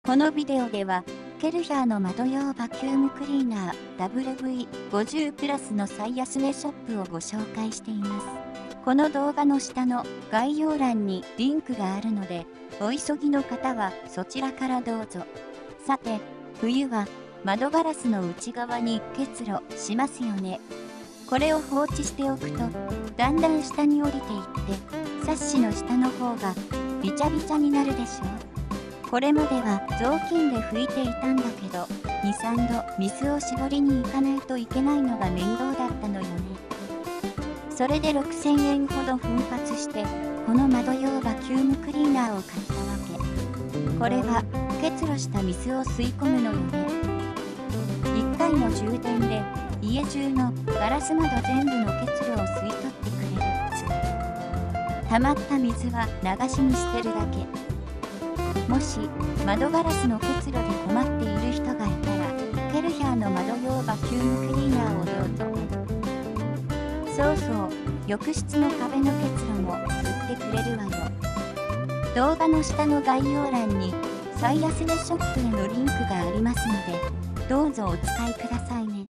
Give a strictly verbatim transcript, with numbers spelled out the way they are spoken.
このビデオでは、ケルヒャーの窓用バキュームクリーナー ダブリューブイごじゅう プラスの最安値ショップをご紹介しています。この動画の下の概要欄にリンクがあるので、お急ぎの方はそちらからどうぞ。さて、冬は窓ガラスの内側に結露しますよね。これを放置しておくと、だんだん下に降りていって、サッシの下の方がビチャビチャになるでしょう。これまでは雑巾で拭いていたんだけど、に、さんど水を絞りに行かないといけないのが面倒だったのよね。それでろくせんえんほど奮発して、この窓用バキュームクリーナーを買ったわけ。これは結露した水を吸い込むのよね。いっかいの充電で家中のガラス窓全部の結露を吸い取ってくれる。溜まった水は流しに捨てるだけ。もし窓ガラスの結露で困っている人がいたら、ケルヒャーの窓用バキュームクリーナーをどうぞ。そうそう、浴室の壁の結露も吸ってくれるわよ。動画の下の概要欄に最安値ショップへのリンクがありますので、どうぞお使いくださいね。